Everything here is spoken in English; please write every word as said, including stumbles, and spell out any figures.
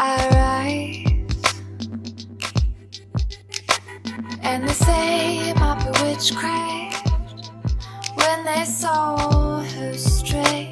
I rise, and they say it might be witchcraft when they saw her stray.